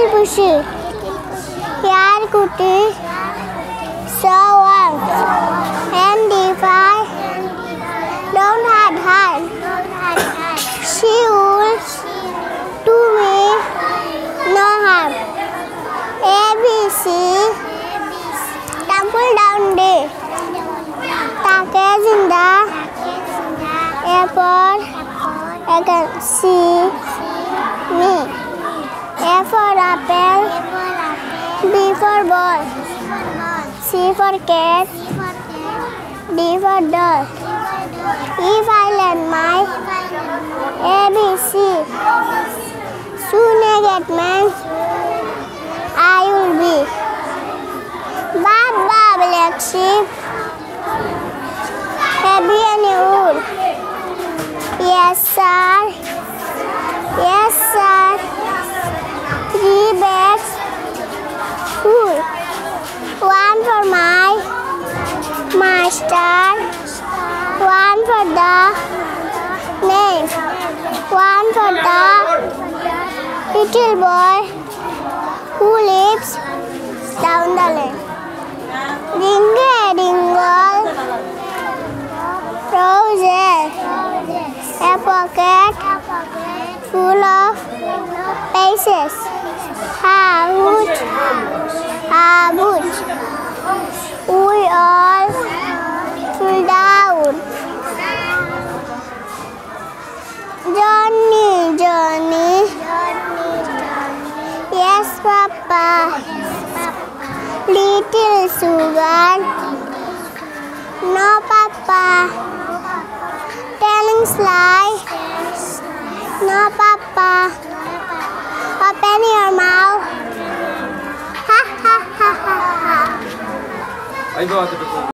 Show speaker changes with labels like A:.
A: Little pushy. Here Kuti saw once and defied. Don't hide. She would do me no harm. ABC Tumble down day. Take in the airport. I can see me. A for apple. B for ball. C for cat. D for dog. If I learn my ABC, soon I get man. I will be. Baba black sheep. Happy and old. Yes sir. Yes sir. 3 bags full. 1 for my master. 1 for the name. 1 for the little boy who lives down the lane. Dingle dingle roses, a pocket full of paces. Hooch, we all fall down. Johnny, yes papa. Little sugar, no papa. Telling lie, no papa. Open your mouth. Ha ha ha ha ha.